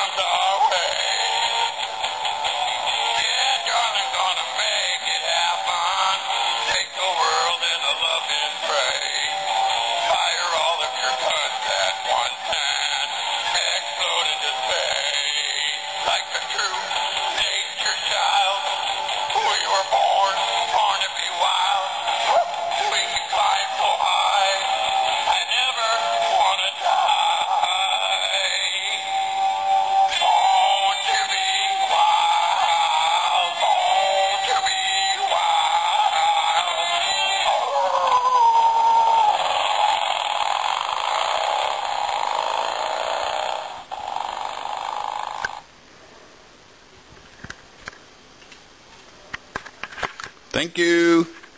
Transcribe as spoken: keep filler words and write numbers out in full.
comes our way. Yeah, darling, gonna make it happen. Take the world in a loving tray. Fire all of your guns at one time. Explode into space. Like a true nature child. We were born, born to be wild. We can climb so high. I never wanna die. Born to be wild. Born to be wild. Thank you.